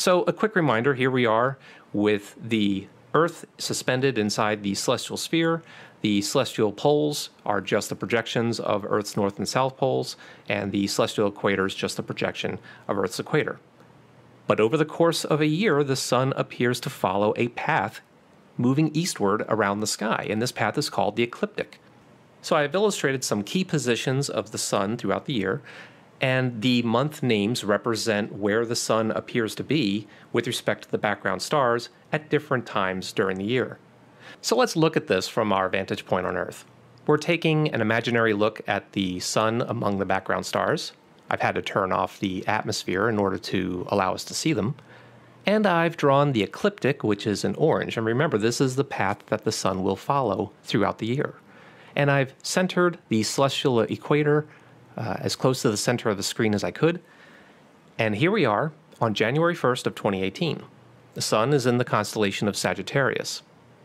So a quick reminder, here we are with the Earth suspended inside the celestial sphere. The celestial poles are just the projections of Earth's north and south poles, and the celestial equator is just a projection of Earth's equator. But over the course of a year, the sun appears to follow a path moving eastward around the sky, and this path is called the ecliptic. So I've illustrated some key positions of the sun throughout the year, and the month names represent where the sun appears to be with respect to the background stars at different times during the year. So let's look at this from our vantage point on Earth. We're taking an imaginary look at the sun among the background stars. I've had to turn off the atmosphere in order to allow us to see them. And I've drawn the ecliptic, which is in orange. And remember, this is the path that the sun will follow throughout the year. And I've centered the celestial equator as close to the center of the screen as I could. And here we are on January 1st of 2018. The sun is in the constellation of Sagittarius.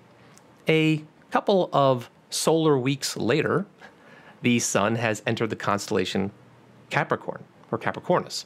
A couple of solar weeks later, the sun has entered the constellation Capricorn, or Capricornus.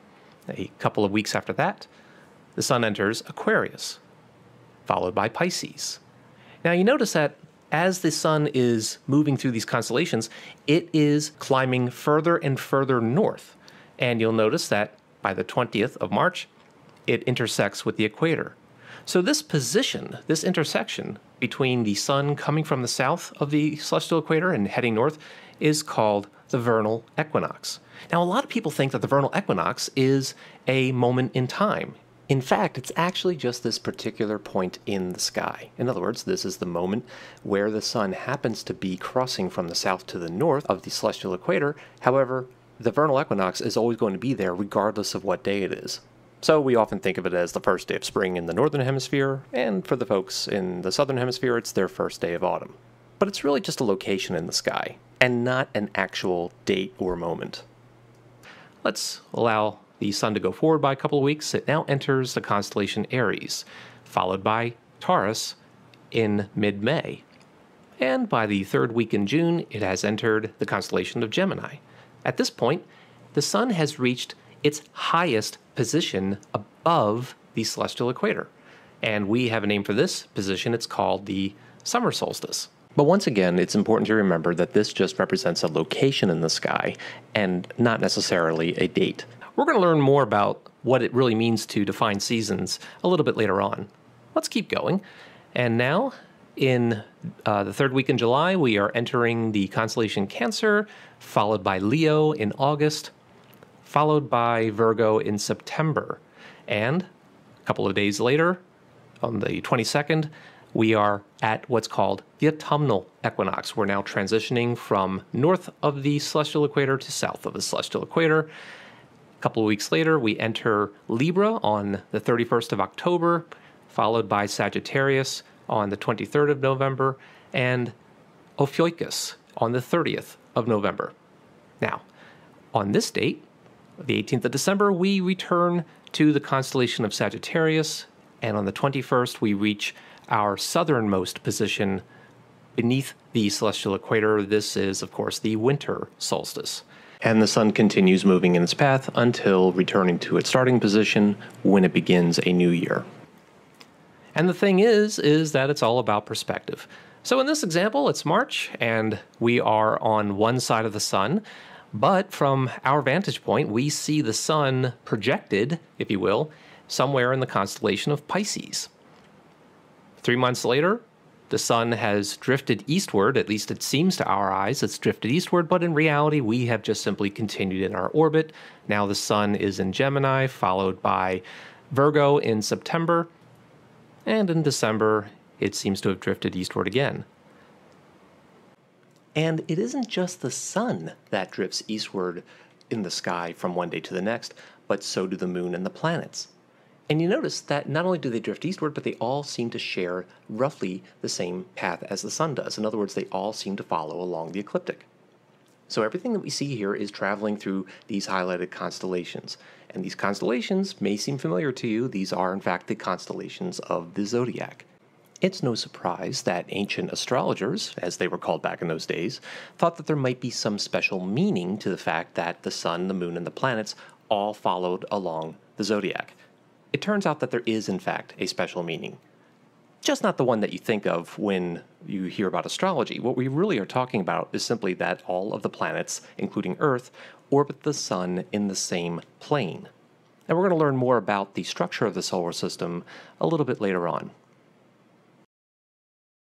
A couple of weeks after that, the sun enters Aquarius, followed by Pisces. Now you notice that as the sun is moving through these constellations, it is climbing further and further north. And you'll notice that by the 20th of March, it intersects with the equator. So this position, this intersection between the sun coming from the south of the celestial equator and heading north is called the vernal equinox. Now, a lot of people think that the vernal equinox is a moment in time. In fact, it's actually just this particular point in the sky. In other words, this is the moment where the sun happens to be crossing from the south to the north of the celestial equator. However, the vernal equinox is always going to be there regardless of what day it is. So we often think of it as the first day of spring in the northern hemisphere, and for the folks in the southern hemisphere, it's their first day of autumn. But it's really just a location in the sky, and not an actual date or moment. Let's allow the sun to go forward by a couple of weeks. It now enters the constellation Aries, followed by Taurus in mid-May. And by the third week in June, it has entered the constellation of Gemini. At this point, the sun has reached its highest position above the celestial equator. And we have a name for this position. It's called the summer solstice. But once again, it's important to remember that this just represents a location in the sky and not necessarily a date. We're going to learn more about what it really means to define seasons a little bit later on. Let's keep going. And now, in the third week in July, we are entering the constellation Cancer, followed by Leo in August, followed by Virgo in September. And a couple of days later, on the 22nd, we are at what's called the autumnal equinox. We're now transitioning from north of the celestial equator to south of the celestial equator. A couple of weeks later, we enter Libra on the 31st of October, followed by Sagittarius on the 23rd of November, and Ophiuchus on the 30th of November. Now, on this date, the 18th of December, we return to the constellation of Sagittarius, and on the 21st, we reach our southernmost position beneath the celestial equator. This is, of course, the winter solstice. And the sun continues moving in its path until returning to its starting position when it begins a new year. And the thing is that it's all about perspective. So in this example, it's March, and we are on one side of the sun, but from our vantage point, we see the sun projected, if you will, somewhere in the constellation of Pisces. 3 months later, the sun has drifted eastward, at least it seems to our eyes it's drifted eastward, but in reality we have just simply continued in our orbit. Now the sun is in Gemini, followed by Virgo in September, and in December it seems to have drifted eastward again. And it isn't just the sun that drifts eastward in the sky from one day to the next, but so do the moon and the planets. And you notice that not only do they drift eastward, but they all seem to share roughly the same path as the sun does. In other words, they all seem to follow along the ecliptic. So everything that we see here is traveling through these highlighted constellations. And these constellations may seem familiar to you. These are, in fact, the constellations of the zodiac. It's no surprise that ancient astrologers, as they were called back in those days, thought that there might be some special meaning to the fact that the sun, the moon, and the planets all followed along the zodiac. it turns out that there is, in fact, a special meaning. Just not the one that you think of when you hear about astrology. What we really are talking about is simply that all of the planets, including Earth, orbit the Sun in the same plane. And we're going to learn more about the structure of the solar system a little bit later on.